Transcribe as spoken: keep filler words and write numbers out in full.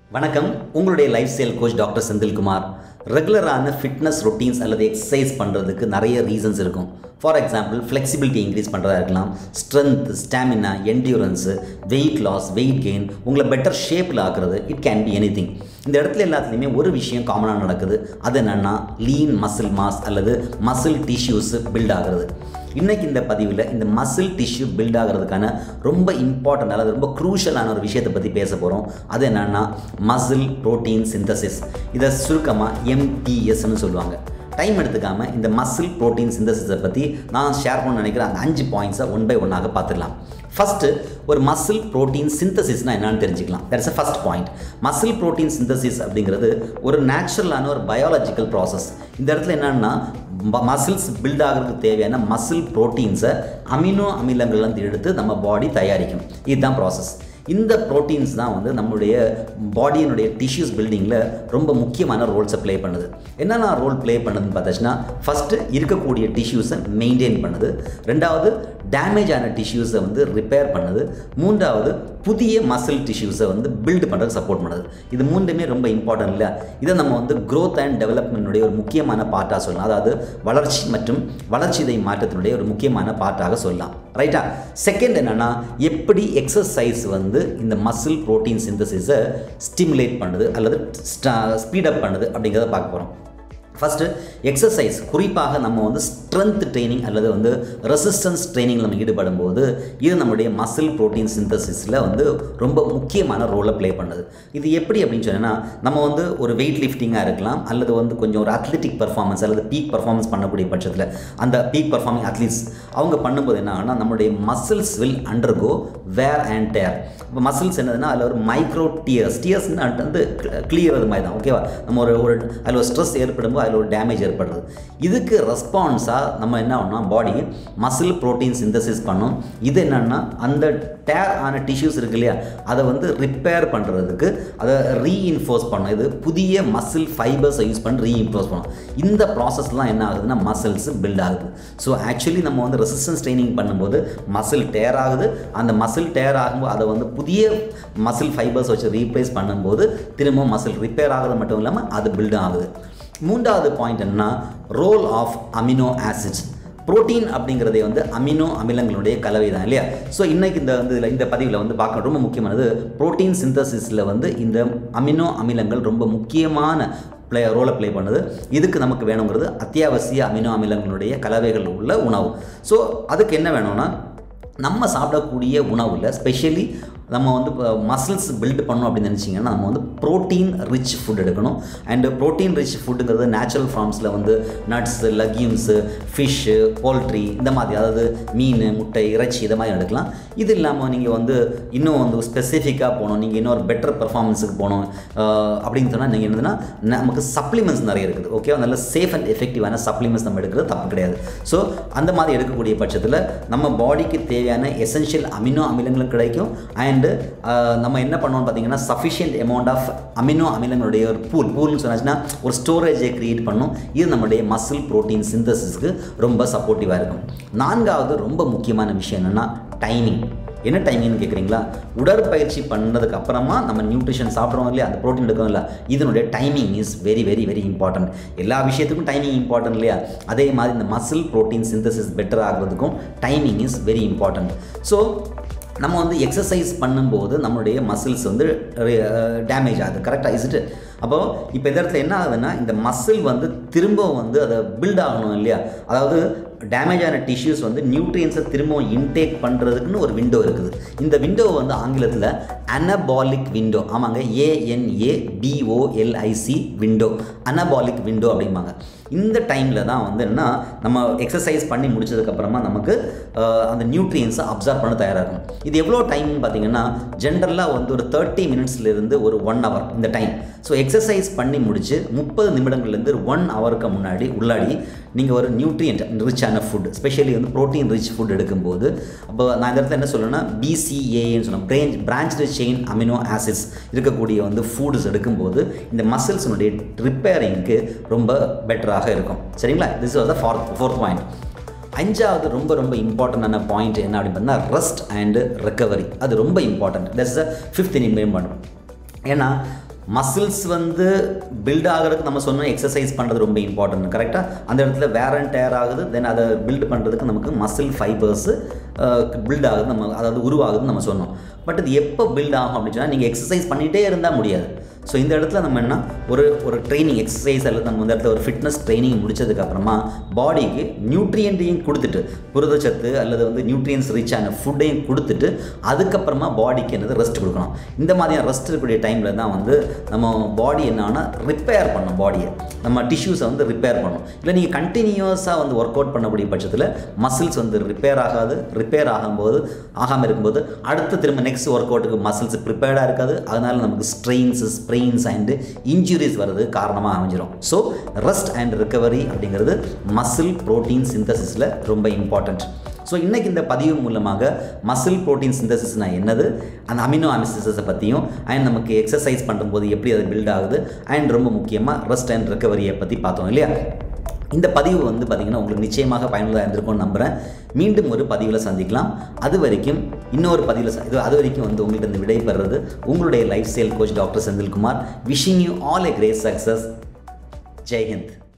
வணக்கம் உங்களுடைய life style coach doctor Senthil Kumar. ரெகுலரான ஃபிட்னஸ் ரொட்டீன்ஸ் அல்லது எக்ஸசைஸ் பண்ணுறதுக்கு நிறைய ரீசன்ஸ் இருக்கும். ஃபார் எக்ஸாம்பிள் ஃப்ளெக்சிபிலிட்டி இன்க்ரீஸ் பண்ணுறதா இருக்கலாம், strength, stamina, endurance, weight loss, weight gain, உங்களை பெட்டர் ஷேப்பில் ஆக்குறது. It can be any thing. இந்த இடத்துல எல்லாத்துலேயுமே ஒரு விஷயம் காமனாக நடக்குது. அது என்னென்னா லீன் மசில் மாஸ் அல்லது மசில் டிஷ்யூஸ் பில்ட் ஆகிறது. இன்றைக்கி இந்த பதிவில் இந்த மசில் டிஷ்யூ பில்ட் ஆகிறதுக்கான ரொம்ப இம்பார்ட்டன்ட் அல்லது ரொம்ப க்ரூஷலான ஒரு விஷயத்தை பற்றி பேச போகிறோம். அது என்னென்னா மசில் ப்ரோட்டீன் சிந்தசிஸ். இதை சுருக்கமாக எம்டிஎஸ்ன்னு சொல்லுவாங்க. டைம் எடுத்துக்காமல் இந்த மசில் ப்ரோட்டீன் சிந்தசிஸை பற்றி நான் ஷேர் பண்ண நினைக்கிறேன். அந்த அஞ்சு பாயிண்ட்ஸை ஒன் பை ஒன்னாக பார்த்துடலாம். ஃபஸ்ட்டு, ஒரு மசில் ப்ரோட்டீன் சிந்தசிஸ்னால் என்னென்னு தெரிஞ்சுக்கலாம். That's a first point. Muscle protein synthesis அப்படிங்கிறது ஒரு நேச்சுரலான ஒரு பயாலஜிக்கல் ப்ராசஸ். இந்த இடத்துல என்னென்னா மசில்ஸ் பில்ட் ஆகிறதுக்கு தேவையான மசில் ப்ரோட்டீன்ஸை அமினோ அமிலங்கள்லேருந்து எடுத்து நம்ம பாடி தயாரிக்கும். இதுதான் ப்ராசஸ். இந்த ப்ரோட்டீன்ஸ் தான் வந்து நம்மளுடைய பாடியினுடைய டிஷ்யூஸ் பில்டிங்கில் ரொம்ப முக்கியமான ரோல்ஸை ப்ளே பண்ணுது. என்னென்ன ரோல் ப்ளே பண்ணுதுன்னு பார்த்தாச்சுன்னா, ஃபஸ்ட்டு இருக்கக்கூடிய டிஷ்யூஸை மெயின்டைன் பண்ணுது. ரெண்டாவது, டேமேஜ் ஆன டிஷ்யூஸை வந்து ரிப்பேர் பண்ணுது. மூன்றாவது, புதிய மசில் டிஷ்யூஸை வந்து பில்டு பண்ணுறதுக்கு சப்போர்ட் பண்ணுது. இது மூன்றுமே ரொம்ப இம்பார்ட்டன்ட் இல்லை. இதை நம்ம வந்து க்ரோத் அண்ட் டெவலப்மெண்ட்டுடைய ஒரு முக்கியமான பார்ட்டாக சொல்லலாம். அதாவது வளர்ச்சி மற்றும் வளர்ச்சிதை மாற்றத்தினுடைய ஒரு முக்கியமான பார்ட்டாக சொல்லலாம். ரைட்டா? செகண்ட் என்னென்னா, எப்படி எக்ஸசைஸ் வந்து இந்த மசில் ப்ரோட்டீன் சிந்தசிஸை ஸ்டிமுலேட் பண்ணுது அல்லது ஸ்பீடப் பண்ணுது அப்படிங்கிறத பார்க்க போகிறோம். ஃபஸ்ட்டு, எக்ஸசைஸ், குறிப்பாக நம்ம வந்து ஸ்ட்ரென்த் ட்ரைனிங் அல்லது வந்து ரெசிஸ்டன்ஸ் ட்ரைனிங்கில் நம்ம ஈடுபடும் போது இது நம்முடைய மசில் ப்ரோட்டீன் சிந்தசிஸில் வந்து ரொம்ப முக்கியமான ரோலை ப்ளே பண்ணுது. இது எப்படி அப்படின்னு சொன்னால், நம்ம வந்து ஒரு வெயிட் லிஃப்டிங்காக இருக்கலாம் அல்லது வந்து கொஞ்சம் ஒரு அத்லெட்டிக் பர்ஃபார்மன்ஸ் அல்லது பீக் பர்ஃபார்மன்ஸ் பண்ணக்கூடிய பட்சத்தில் அந்த பீக் பர்ஃபார்மிங் அத்லீட்ஸ் அவங்க பண்ணும்போது என்ன ஆகுனா, நம்மளுடைய muscles will undergo wear and tear. இப்போ மசில்ஸ் என்னதுன்னா, அதில் ஒரு மைக்ரோ டியர்ஸ் டியர்ஸ்ன்னு வந்து கிளியர் அது மாதிரி தான். ஓகேவா? நம்ம ஒரு ஒரு அதில் ஒரு ஸ்ட்ரெஸ் ஏற்படும்போது அதில் ஒரு டேமேஜ் ஏற்படுறது. இதுக்கு ரெஸ்பான்ஸாக நம்ம என்ன பண்ணோம், பாடி மசில் ப்ரோட்டீன் சிந்தசிஸ் பண்ணோம். இது என்னென்னா, அந்த டேர் ஆன டிஷ்யூஸ் இருக்கு இல்லையா, அதை வந்து ரிப்பேர் பண்ணுறதுக்கு அதை ரீஇன்ஃபோர்ஸ் பண்ணோம். இது புதிய மசில் ஃபைபர்ஸை யூஸ் பண்ணி ரீஇன்ஃபோர்ஸ் பண்ணோம். இந்த ப்ராசஸ்லாம் என்ன ஆகுதுன்னா, மசில்ஸ் பில்ட் ஆகுது. ஸோ ஆக்சுவலி நம்ம வந்து ரெசிஸ்டன்ஸ் ட்ரைனிங் பண்ணும்போது மசில் டேர் ஆகுது. அந்த மசில் டேர் ஆகும்போது அதை வந்து புதிய மசில் ஃபைபர்ஸ் வச்சு ரீப்ளேஸ் பண்ணும்போது திரும்ப மசில் ரிப்பேர் ஆகிறது மட்டும் இல்லாமல் அது பில்டும் ஆகுது. மூன்றாவது பாயிண்ட் என்ன, role of amino acids. Protein அப்படிங்கிறதே வந்து அமினோ அமிலங்களுடைய கலவை தான் இல்லையா? ஸோ இன்றைக்கி இந்த வந்து இந்த பதிவில் வந்து பார்க்க ரொம்ப முக்கியமானது புரோட்டீன் சிந்தசிஸில் வந்து இந்த அமினோ அமிலங்கள் ரொம்ப முக்கியமான ப்ளே ரோலை ப்ளே பண்ணுது. இதுக்கு நமக்கு வேணுங்கிறது அத்தியாவசிய அமினோ அமிலங்களுடைய கலவைகள் உள்ள உணவு. ஸோ அதுக்கு என்ன வேணும்னா, நம்ம சாப்பிடக்கூடிய உணவில் ஸ்பெஷலி நம்ம வந்து இப்போ மசில்ஸ் பில்ட் பண்ணணும் அப்படின்னு நினச்சிங்கன்னா நம்ம வந்து ப்ரோட்டீன் ரிச் ஃபுட் எடுக்கணும். அண்டு ப்ரோட்டீன் ரிச் ஃபுட்டுங்கிறது நேச்சுரல் ஃபார்ம்ஸில் வந்து நட்ஸு, லெக்யூம்ஸு, ஃபிஷ்ஷு, போல்ட்ரி இந்த மாதிரி, அதாவது மீன், முட்டை, இறைச்சி இதை மாதிரி எடுக்கலாம். இது இல்லாமல் நீங்கள் வந்து இன்னும் வந்து ஸ்பெசிஃபிக்காக போகணும், நீங்கள் இன்னொரு பெட்டர் பர்ஃபார்மன்ஸுக்கு போகணும் அப்படின்னு சொன்னால் நீங்கள் என்னதுன்னா, நமக்கு சப்ளிமெண்ட்ஸ் நிறைய இருக்குது. ஓகே, நல்ல சேஃப் அண்ட் எஃபெக்டிவான சப்ளிமெண்ட்ஸ் நம்ம எடுக்கிறது தப்பு கிடையாது. ஸோ அந்த மாதிரி எடுக்கக்கூடிய பட்சத்தில் நம்ம பாடிக்கு தேவையான எசென்ஷியல் அமினோ அமிலங்களும் கிடைக்கும். அண்ட் நம்ம என்ன பண்ணோம்னு பார்த்தீங்கன்னா, சஃபிஷியன்ட் அமௌண்ட் ஆஃப் அமினோ அமிலங்களுடைய ஒரு பூல் பூல்னு சொன்னாச்சுன்னா ஒரு ஸ்டோரேஜை க்ரியேட் பண்ணும். இது நம்மளுடைய மசில் ப்ரோட்டீன் சிந்தசிஸ்க்கு ரொம்ப சப்போர்ட்டிவாக இருக்கும். நான்காவது ரொம்ப முக்கியமான விஷயம் என்னென்னா டைமிங். என்ன டைமிங்னு கேட்குறீங்களா? உடற்பயிற்சி பண்ணதுக்கு அப்புறமா நம்ம நியூட்ரிஷன் சாப்பிட்றோம் இல்லையா, அந்த ப்ரோட்டீன் எடுக்கணும் இல்லை, இதனுடைய timing is very very very important. எல்லா விஷயத்துக்கும் டைமிங் இம்பார்ட்டன்ட் இல்லையா? அதே மாதிரி இந்த மசில் ப்ரோட்டீன் சிந்தசிஸ் பெட்டர் ஆகிறதுக்கும் timing is very important. So நம்ம வந்து எக்ஸசைஸ் பண்ணும்போது நம்மளுடைய மசில்ஸ் வந்து டேமேஜ் ஆகுது. கரெக்டாக இஸ்ட்டு? அப்போது இப்போ இந்த இடத்துல என்ன ஆகுதுன்னா, இந்த மசில் வந்து திரும்ப வந்து அதை பில்ட் ஆகணும் இல்லையா? அதாவது டேமேஜ் ஆன டிஷ்யூஸ் வந்து நியூட்ரியன்ஸை திரும்பவும் இன்டேக் பண்ணுறதுக்குன்னு ஒரு விண்டோ இருக்குது. இந்த விண்டோவை வந்து ஆங்கிலத்தில் அனபாலிக் விண்டோ, ஆமாங்க, ஏஎன்ஏபிஓஎல்ஐசி விண்டோ, அனபாலிக் விண்டோ அப்படிம்பாங்க. இந்த டைமில் தான் வந்து என்ன, நம்ம எக்ஸசைஸ் பண்ணி முடிச்சதுக்கப்புறமா நமக்கு அந்த நியூட்ரியன்ஸை அப்சர்வ் பண்ண தயாராக இருக்கும். இது எவ்வளோ டைம்னு பார்த்தீங்கன்னா, ஜென்ரலாக வந்து ஒரு தேர்ட்டி மினிட்ஸ்லேருந்து ஒரு ஒன் ஹவர் இந்த டைம். ஸோ எக்ஸசைஸ் பண்ணி முடிச்சு முப்பது நிமிடங்கள்லேருந்து ஒன் ஹவருக்கு முன்னாடி உள்ளாடி நீங்கள் ஒரு நியூட்ரியன்ட் ரிச்சான ஃபுட், ஸ்பெஷலி வந்து ப்ரோட்டீன் ரிச் ஃபுட் எடுக்கும்போது, அப்போ நான் இந்த இடத்துல என்ன சொல்லணும்னா பிசிஏன்னு சொன்னேன், branch branched chain amino acids இருக்கக்கூடிய வந்து ஃபுட்ஸ் எடுக்கும்போது இந்த மசில்ஸினுடைய ரிப்பேரிங்க்கு ரொம்ப பெட்டராக இருக்கும். சரிங்களா? This was the fourth fourth point. அஞ்சாவது ரொம்ப ரொம்ப இம்பார்ட்டண்டான பாயிண்ட் என்ன அப்படின்னு பார்த்தா, ரெஸ்ட் அண்ட் ரெக்கவரி. அது ரொம்ப important. That's the fifth important. ஏன்னா மசில்ஸ் வந்து பில்ட் ஆகிறதுக்கு நம்ம சொன்னோம் எக்ஸசைஸ் பண்ணுறது ரொம்ப இம்பார்ட்டன்ட், கரெக்டாக? அந்த இடத்துல வேர் அண்ட் டேர் ஆகுது, தென் அதை பில்ட் பண்ணுறதுக்கு நமக்கு மசில் ஃபைபர்ஸு பில்ட் ஆகுது, நம்ம அதாவது உருவாகுதுன்னு நம்ம சொன்னோம். பட் இது எப்போ பில்ட் ஆகும் அப்படின்னு சொன்னால் நீங்கள் எக்ஸசைஸ் பண்ணிகிட்டே இருந்தால் முடியாது. ஸோ இந்த இடத்துல நம்ம என்ன ஒரு ஒரு ட்ரைனிங் எக்ஸசைஸ் அல்லது நம்ம இந்த இடத்துல ஒரு ஃபிட்னஸ் ட்ரைனிங் முடிச்சதுக்கப்புறமா பாடிக்கு நியூட்ரியன்ட்டையும் கொடுத்துட்டு, புரதச்சத்து அல்லது வந்து நியூட்ரியன்ஸ் ரிச்சான ஃபுட்டையும் கொடுத்துட்டு அதுக்கப்புறமா பாடிக்கு என்னது ரெஸ்ட் கொடுக்கணும். இந்த மாதிரியான ரெஸ்ட் இருக்கக்கூடிய டைமில் தான் வந்து நம்ம பாடி என்னன்னா ரிப்பேர் பண்ணும், பாடியை நம்ம டிஷ்யூஸை வந்து ரிப்பேர் பண்ணும். இல்லை நீங்கள் கண்டினியூஸாக வந்து ஒர்க் அவுட் பண்ணக்கூடிய பட்சத்தில் மசில்ஸ் வந்து ரிப்பேர் ஆகாது. ரிப்பேர் ஆகும்போது ஆகாமல் இருக்கும்போது அடுத்து திரும்ப நெக்ஸ்ட் ஒர்க் அவுட்டுக்கு மசில்ஸ் ப்ரிப்பேர்டாக இருக்காது. அதனால் நமக்கு ஸ்ட்ரெயின்ஸு ஸ்ப்ரெயின்ஸ் அண்ட் இன்ஜுரிஸ் வர்றது காரணமாக அமைஞ்சிடும். ஸோ ரெஸ்ட் அண்ட் ரிகவரி அப்படிங்கிறது மசில் ப்ரோட்டீன் சிந்தசிஸில் ரொம்ப இம்பார்ட்டண்ட். ஸோ இன்றைக்கி இந்த பதிவு மூலமாக மசில் ப்ரோட்டீன் சிந்தசிஸ்னால் என்னது, அந்த அமினோ ஆசிட்ஸை பற்றியும் அண்ட் நமக்கு எக்ஸசைஸ் பண்ணும்போது எப்படி அது பில்ட் ஆகுது அண்ட் ரொம்ப முக்கியமாக ரெஸ்ட் அண்ட் ரிகவரியை பற்றி பார்த்தோம் இல்லையா? இந்த பதிவு வந்து பார்த்திங்கன்னா உங்களுக்கு நிச்சயமாக பயனுள்ளதாக இருந்திருக்கும்னு நம்புகிறேன். மீண்டும் ஒரு பதிவில் சந்திக்கலாம். அது வரைக்கும் இன்னொரு பதிவில் இது அது வரைக்கும் வந்து உங்கள்கிட்ட இந்த விடைபெறுறது உங்களுடைய life style coach doctor Senthilkumar. Wishing you all a great success. Jai Hind.